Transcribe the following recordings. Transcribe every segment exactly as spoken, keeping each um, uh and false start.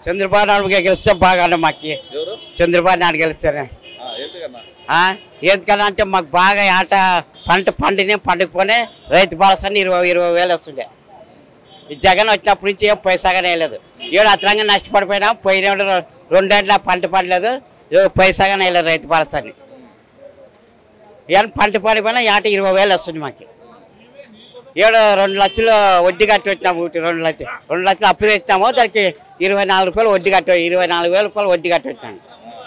చంద్రబాబు నాయుడు గెలిస్తే బాగానే మాకు చంద్రబాబు నాయుడు గెలిస్తేనే ఎందుకన్నా అంటే మాకు బాగా ఆట పంట పండినే పండుగపోనే రైతు భరోసాని ఇరవై ఇరవై వేలు వస్తుండే ఈ జగన్ వచ్చినప్పటి నుంచి ఏం పైసాగానే వేయలేదు ఏడు అతనంగా నష్టపడిపోయినా పోయిన రెండేళ్ళ పంట పండలేదు పైసాగానే వేయలేదు రైతు భరోసాని ఏమైనా పంట పడిపోయినా ఆట ఇరవై వేలు వస్తుంది మాకు ఏడు రెండు లక్షలు వడ్డీ కట్టి వచ్చినాము ఊటి రెండు లక్షలు రెండు లక్షలు అప్పు తెచ్చినాము దానికి ఇరవై నాలుగు రూపాయలు వడ్డీ కట్టి ఇరవై నాలుగు వేల రూపాయలు వడ్డీ కట్టి వచ్చినాను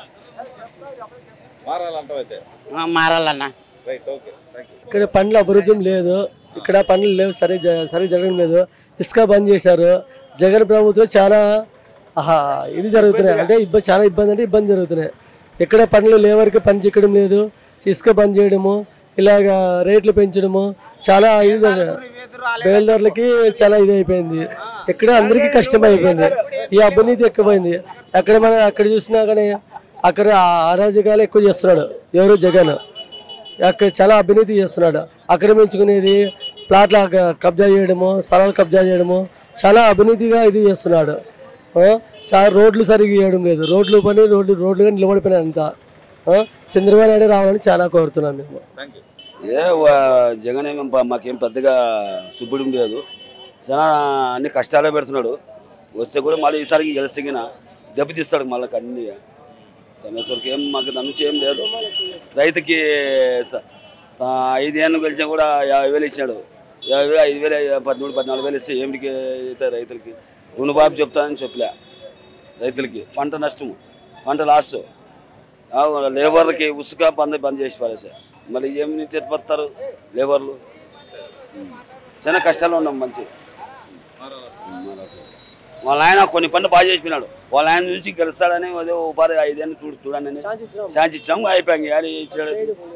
మారాలన్నా ఇక్కడ పనుల అభివృద్ధి లేదు ఇక్కడ పనులు లేవు సరి సరి జరగడం లేదు ఇసుక బంద్ చేశారు జగన్ ప్రభుత్వం చాలా ఇది జరుగుతున్నాయి అంటే ఇబ్బంది చాలా ఇబ్బంది అంటే ఇబ్బంది జరుగుతున్నాయి ఎక్కడ పనులు లేవరికి పని చిక్కడం లేదు ఇసుక బంద్ చేయడము ఇలాగా రేట్లు పెంచడము చాలా ఇది బేల్దారులకి చాలా ఇది అయిపోయింది ఎక్కడ అందరికీ కష్టం అయిపోయింది ఈ అవినీతి ఎక్కువైంది అక్కడ మనం అక్కడ చూసినా కానీ అక్కడ అరాజకాలు ఎక్కువ చేస్తున్నాడు ఎవరు జగన్ అక్కడ చాలా అవినీతి చేస్తున్నాడు ఆక్రమించుకునేది ప్లాట్ల కబ్జా చేయడము స్థలాలు కబ్జా చేయడము చాలా అవినీతిగా ఇది చేస్తున్నాడు చాలా రోడ్లు సరిగ్గా చేయడం లేదు రోడ్లు పని రోడ్లు రోడ్లుగా నిలబడిపోయినాయి అంతా చంద్రబాబు నాయుడు రావాలని చాలా కోరుతున్నాం మేము ఏ జగన్ ఏమేం మాకేం పెద్దగా సుబ్బుడు లేదు చాలా అన్ని కష్టాలే పెడుతున్నాడు వస్తే కూడా మళ్ళీ ఈసారికి గెలిస్తే దెబ్బతీస్తాడు మళ్ళీ అన్ని తమేశ్వరికి ఏం మాకు దాని నుంచి ఏం లేదు రైతుకి ఐదేళ్ళు గెలిచా కూడా యాభై వేలు ఇచ్చాడు యాభై వేలు ఐదు వేలు పదమూడు పద్నాలుగు వేలు ఇస్తే ఏమిటికి అయితే రైతులకి రుణబాబు చెప్తానని చెప్పలే రైతులకి పంట నష్టము పంట లాస్ లేబర్లకి ఉసుక పంద బంద్ చేసి పారేసా మళ్ళీ ఏమి చేతిపోతారు లేబర్లు చాలా కష్టాలు ఉన్నాం మంచి వాళ్ళ ఆయన కొన్ని పనులు బాగా చేసిపోయినాడు వాళ్ళ ఆయన నుంచి గెలుస్తాడని అదే ఉపాధి ఐదేళ్ళు చూడు చూడండి ఛాన్స్ ఇచ్చినాము అయిపోయాం ఇచ్చాడు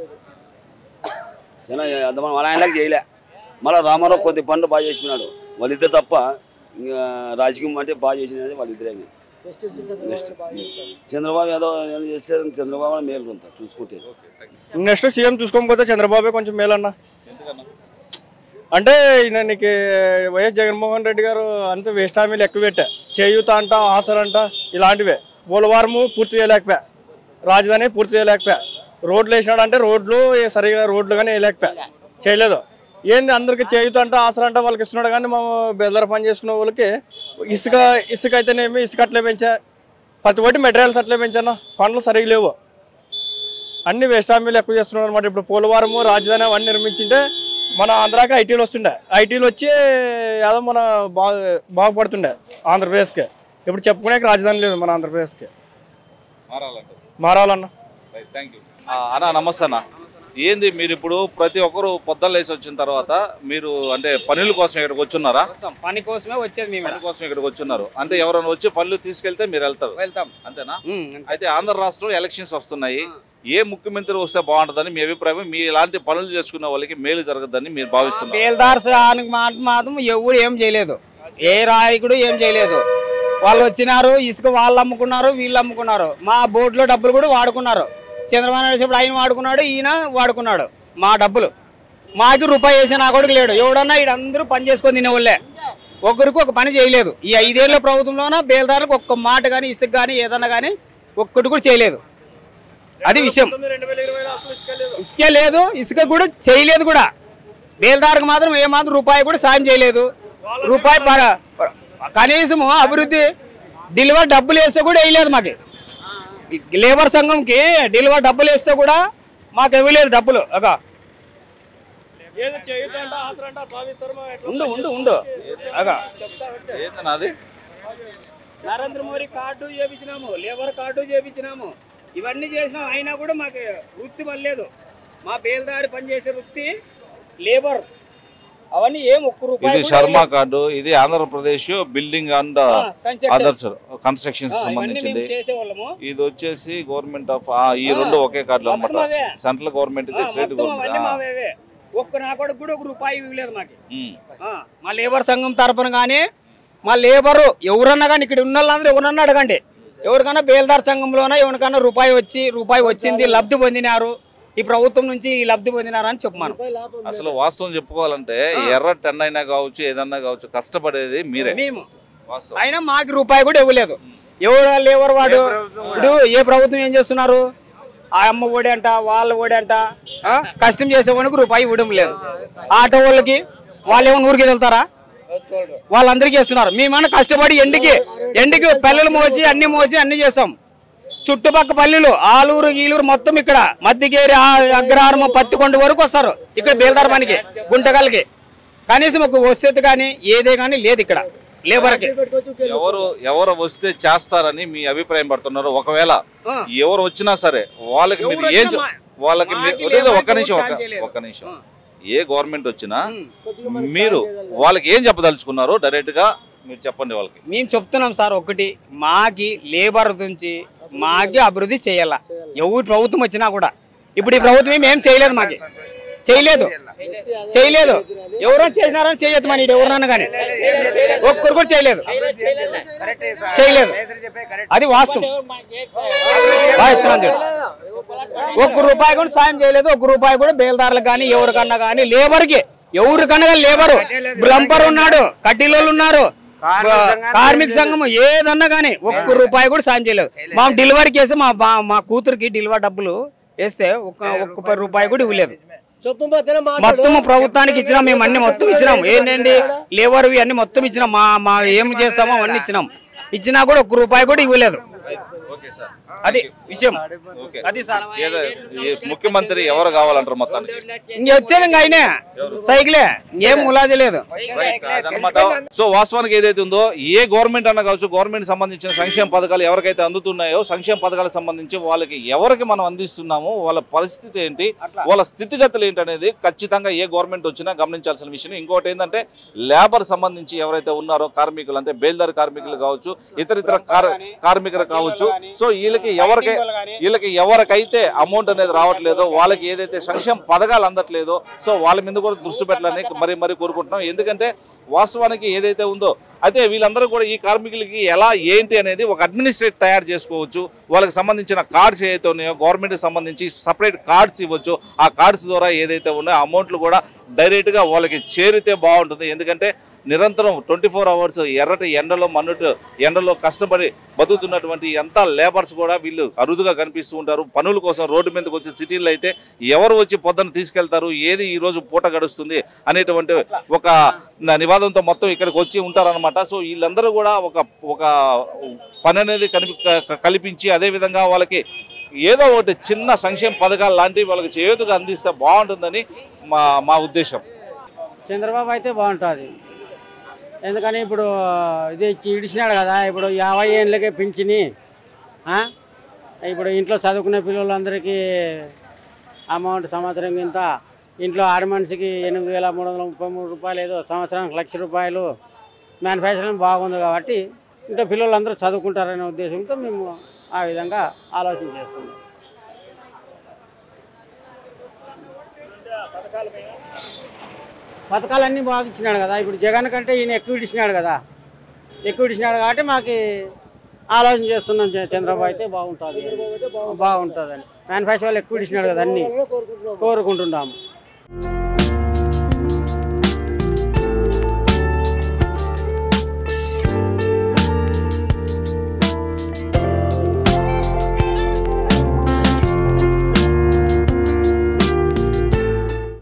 చాలా వాళ్ళ ఆయనకి చేయలే మళ్ళీ రామారావు కొద్ది పనులు బాగా చేసిపోయినాడు వాళ్ళిద్దరు తప్ప ఇంకా రాజకీయం అంటే బాగా చేసినది వాళ్ళిద్దరేమి నెక్స్ట్ చంద్రబాబు ఏదో ఏదో చేస్తే చంద్రబాబు మేలు కొంత చూసుకుంటే నెక్స్ట్ సీఎం చూసుకోకపోతే చంద్రబాబే కొంచెం మేలన్నా అంటే నీకు వైఎస్ జగన్మోహన్ రెడ్డి గారు అంత వేస్ట్ హామీలు ఎక్కువ పెట్టా చేయూత అంట ఆసర అంట ఇలాంటివే పోలవరము పూర్తి చేయలేకపోయా రాజధాని పూర్తి చేయలేకపోయా రోడ్లు వేసినాడు అంటే రోడ్లు సరిగా రోడ్లు కానీ వేయలేకపోయా చేయలేదు ఏంది అందరికి చేయూత అంట ఆసర అంట వాళ్ళకి ఇస్తున్నాడు కానీ మా బెదర్ పని చేసుకునే వాళ్ళకి ఇసుక ఇసుక అయితేనేమి ఇసుక అట్లే పెంచా ప్రతి ఒక్కటి మెటీరియల్స్ అట్లే పెంచాను పనులు సరిగా లేవు అన్ని వేస్ట్ హామీలు ఎక్కువ చేస్తున్నారు అనమాట ఇప్పుడు పోలవరము రాజధాని అవన్నీ నిర్మించింటే మన ఆంధ్రాకి ఐటీలు వస్తుండే ఐటీలు వచ్చి ఏదో మన బాగా బాగుపడుతుండే ఆంధ్రప్రదేశ్కి ఇప్పుడు చెప్పుకునే రాజధాని లేదు మన ఆంధ్రప్రదేశ్కి మారాలన్న అన్న నమస్తే అన్న ఏంది మీరు ఇప్పుడు ప్రతి ఒక్కరు పొద్దున్న లేచి వచ్చిన తర్వాత మీరు అంటే పనుల కోసం ఇక్కడికి వచ్చున్నారా పని కోసమే వచ్చేది మేము పని కోసం ఇక్కడికి వచ్చున్నారు అంటే ఎవరైనా వచ్చి పనులు తీసుకెళ్తే మీరు వెళ్తారు వెళ్తాం అంతేనా అయితే ఆంధ్ర రాష్ట్రంలో ఎలక్షన్స్ వస్తున్నాయి ఏ ముఖ్యమంత్రి వస్తే బాగుంటుందని మీ అభిప్రాయం మీ ఇలాంటి పనులు చేసుకున్న వాళ్ళకి మేలు జరగదని మీరు భావిస్తున్నారు బేల్దార్సానికి మాత్రం ఎవరు ఏం చేయలేదు ఏ రాయకుడు ఏం చేయలేదు వాళ్ళు వచ్చినారు ఇసుక వాళ్ళు అమ్ముకున్నారు వీళ్ళు అమ్ముకున్నారు మా బోర్డులో డబ్బులు కూడా వాడుకున్నారు చంద్రబాబు నాయుడు ఆయన వాడుకున్నాడు ఈయన వాడుకున్నాడు మా డబ్బులు మాకు రూపాయి వేసే నా కొడుకు లేడు ఎవడన్నా వీడందరూ పని చేసుకొని తినేవాళ్ళే ఒక్కరికి ఒక పని చేయలేదు ఈ ఐదేళ్ల ప్రభుత్వంలోన బేల్దారులకు ఒక్క మాట కానీ ఇసుక కానీ ఏదన్నా కానీ ఒక్కటి కూడా చేయలేదు అది విషయం ఇసుకే లేదు ఇసుక కూడా చేయలేదు కూడా బేల్దారుకు మాత్రం ఏమాత్రం రూపాయి కూడా సాయం చేయలేదు రూపాయి కనీసము అభివృద్ధి డెలివరీ డబ్బులు వేస్తే కూడా వేయలేదు మాకు లేబర్ సంఘంకి డెలివరీ డబ్బులు వేస్తే కూడా మాకు ఇవ్వలేదు డబ్బులు అగా ఉండు ఉండు ఉండు అగా నరేంద్ర మోడీ కార్డు చేపించినాము లేబర్ కార్డు చేపించినాము ఇవన్నీ చేసినాం అయినా కూడా మాకు వృత్తి వల్లేదు మా బేల్దారి పనిచేసే వృత్తి లేబర్ అవన్నీ ఏం ఒక్క రూపాయి ఇది శర్మ కార్డు ఇది Andhra Pradesh building and others constructions సంబంధించింది ఇది వచ్చేసి గవర్నమెంట్ ఆఫ్ ఈ రెండు ఒకే కార్డులు అన్నమాట సెంట్రల్ గవర్నమెంట్ ఇది స్టేట్ గవర్నమెంట్ ఒక్క నా కొడుకు కూడా ఒక రూపాయి ఇవ్వలేదు మాకు మా లేబర్ సంఘం తరపున కానీ మా లేబరు ఎవరన్నా కానీ ఇక్కడ ఉన్న వాళ్ళందరూ ఎవరన్నా అడగండి ఎవరికైనా బేల్దార్ సంఘంలోనే ఎవరికైనా రూపాయి వచ్చి రూపాయి వచ్చింది లబ్ధి పొందినారు ఈ ప్రభుత్వం నుంచి లబ్ధి పొందినారని చెప్పమాను అసలు వాస్తవం చెప్పుకోవాలంటే ఎర్ర టెన్ అయినా కావచ్చు ఏదన్నా కావచ్చు కష్టపడేది మీరే మేము అయినా మాకు రూపాయి కూడా ఇవ్వలేదు ఎవరు లేవరు వాడు ఇప్పుడు ఏ ప్రభుత్వం ఏం చేస్తున్నారు ఆ అమ్మ ఓడి అంట వాళ్ళ ఓడి అంట కష్టం చేసేవానికి రూపాయి ఇవ్వడం లేదు ఆటో వాళ్ళకి వాళ్ళు ఏమో ఊరికి వెళ్తారా వాళ్ళందరికీ చేస్తున్నారు మేమన్నా కష్టపడి ఎండికి ఎండికి పల్లెలు మోసి అన్ని మోసి అన్ని చేస్తాం చుట్టుపక్కల పల్లెలు ఆలూరు గీలూరు మొత్తం ఇక్కడ మధ్యకేరి అగ్రహారం పత్తికొండ వరకు వస్తారు ఇక్కడ బేల్దార్ పనికి గుంటకల్కి కనీసం ఒక వసతి కానీ ఏదే కానీ లేదు ఇక్కడ లేబర్కి ఎవరు ఎవరు వస్తే చేస్తారని మీ అభిప్రాయం పడుతున్నారు ఒకవేళ ఎవరు వచ్చినా సరే వాళ్ళకి మీరు ఏం వాళ్ళకి ఒక్క నిమిషం ఒక్క నిమిషం ఏ గవర్నమెంట్ వచ్చినా మీరు వాళ్ళకి ఏం చెప్పదలుచుకున్నారు డైరెక్ట్ గా మీరు చెప్పండి వాళ్ళకి మేము చెప్తున్నాం సార్ ఒకటి మాకి లేబర్ నుంచి మాకి అభివృద్ధి చేయాల ఎవరు ప్రభుత్వం వచ్చినా కూడా ఇప్పుడు ఈ ప్రభుత్వం ఏం చేయలేదు మాకి చేయలేదు చేయలేదు ఎవరో చేసినారని చేయొద్దు మన ఎవరన్నా కానీ ఒక్కరు కూడా చేయలేదు చేయలేదు అది వాస్తవం ఒక్క రూపాయి కూడా సాయం చేయలేదు ఒక్క రూపాయి కూడా బేల్దారులకు కానీ ఎవరికన్నా కానీ లేబర్కి ఎవరికన్నా కానీ లేబరు లంపర్ ఉన్నాడు కడ్డీలోళ్ళు ఉన్నారు కార్మిక సంఘం ఏదన్నా కానీ ఒక్క రూపాయి కూడా సాయం చేయలేదు మా డెలివరీ కేసు మా మా కూతురికి డెలివరీ డబ్బులు వేస్తే ఒక్క ఒక్క రూపాయి కూడా ఇవ్వలేదు మొత్తం ప్రభుత్వానికి ఇచ్చినాం మేము అన్ని మొత్తం ఇచ్చినాం ఏంటండి లేబర్వి అన్ని మొత్తం ఇచ్చినాం మా మా ఏం చేస్తామో అవన్నీ ఇచ్చినాం ఇచ్చినా కూడా ఒక్క రూపాయి కూడా ఇవ్వలేదు అది విషయం అది సార్ ముఖ్యమంత్రి ఎవరు కావాలంటారు మొత్తానికి ఇంక వచ్చేది ఇంకా ఆయనే సైకిలే ఇంకేం ములాజీ లేదు సో వాస్తవానికి ఏదైతే ఉందో ఏ గవర్నమెంట్ అన్న కావచ్చు గవర్నమెంట్ సంబంధించిన సంక్షేమ పథకాలు ఎవరికైతే అందుతున్నాయో సంక్షేమ పథకాలకు సంబంధించి వాళ్ళకి ఎవరికి మనం అందిస్తున్నామో వాళ్ళ పరిస్థితి ఏంటి వాళ్ళ స్థితిగతులు ఏంటి అనేది ఖచ్చితంగా ఏ గవర్నమెంట్ వచ్చినా గమనించాల్సిన విషయం ఇంకోటి ఏంటంటే లేబర్ సంబంధించి ఎవరైతే ఉన్నారో కార్మికులు అంటే బేల్దార్ కార్మికులు కావచ్చు ఇతర ఇతర కార్మికులు కావచ్చు సో వీళ్ళకి ఎవరికి వీళ్ళకి ఎవరికైతే అమౌంట్ అనేది రావట్లేదో వాళ్ళకి ఏదైతే సంక్షేమ పథకాలు అందట్లేదో సో వాళ్ళ మీద కూడా దృష్టి పెట్టాలని మరీ మరీ కోరుకుంటున్నాం ఎందుకంటే వాస్తవానికి ఏదైతే ఉందో అయితే వీళ్ళందరూ కూడా ఈ కార్మికులకి ఎలా ఏంటి అనేది ఒక అడ్మినిస్ట్రేట్ తయారు చేసుకోవచ్చు వాళ్ళకి సంబంధించిన కార్డ్స్ ఏదైతే ఉన్నాయో గవర్నమెంట్కి సంబంధించి సపరేట్ కార్డ్స్ ఇవ్వచ్చు ఆ కార్డ్స్ ద్వారా ఏదైతే ఉన్నాయో అమౌంట్లు కూడా డైరెక్ట్గా వాళ్ళకి చేరితే బాగుంటుంది ఎందుకంటే నిరంతరం ట్వంటీ ఫోర్ అవర్స్ ఎర్రటి ఎండలో మన్నుటి ఎండలో కష్టపడి బతుకుతున్నటువంటి ఎంత లేబర్స్ కూడా వీళ్ళు అరుదుగా కనిపిస్తూ ఉంటారు పనుల కోసం రోడ్డు మీదకి వచ్చి సిటీల్లో అయితే ఎవరు వచ్చి పొద్దున్న తీసుకెళ్తారు ఏది ఈరోజు పూట గడుస్తుంది అనేటువంటి ఒక నివాదంతో మొత్తం ఇక్కడికి వచ్చి ఉంటారనమాట సో వీళ్ళందరూ కూడా ఒక ఒక పని అనేది కనిపి కల్పించి అదేవిధంగా వాళ్ళకి ఏదో ఒకటి చిన్న సంక్షేమ పథకాలు లాంటివి వాళ్ళకి చేతుగా అందిస్తే బాగుంటుందని మా మా ఉద్దేశం చంద్రబాబు అయితే బాగుంటుంది ఎందుకని ఇప్పుడు ఇది ఇడిచినాడు కదా ఇప్పుడు యాభై ఏళ్ళకే పింఛని ఇప్పుడు ఇంట్లో చదువుకునే పిల్లలందరికీ అమౌంట్ సంవత్సరం ఇంత ఇంట్లో ఆడ మనిషికి ఎనిమిది వేల మూడు వందల ముప్పై మూడు రూపాయలు ఏదో సంవత్సరానికి లక్ష రూపాయలు మ్యానుఫ్యాక్చరింగ్ బాగుంది కాబట్టి ఇంట్లో పిల్లలందరూ చదువుకుంటారనే ఉద్దేశంతో మేము ఆ విధంగా ఆలోచన చేస్తున్నాం. పథకాలన్నీ బాగా ఇచ్చినాడు కదా ఇప్పుడు జగన్ కంటే ఈయన ఎక్కువ ఇచ్చినాడు కదా ఎక్కువ ఇచ్చినాడు కాబట్టి మాకు ఆలోచన చేస్తున్నాం చంద్రబాబు అయితే బాగుంటుంది బాగుంటుందని మ్యానుఫ్యాక్చర్ వాళ్ళు ఎక్కువ ఇచ్చినాడు కదా అన్నీ కోరుకుంటున్నాము.